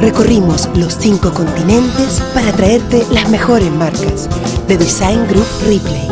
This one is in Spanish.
Recorrimos los 5 continentes para traerte las mejores marcas. The Design Group Ripley.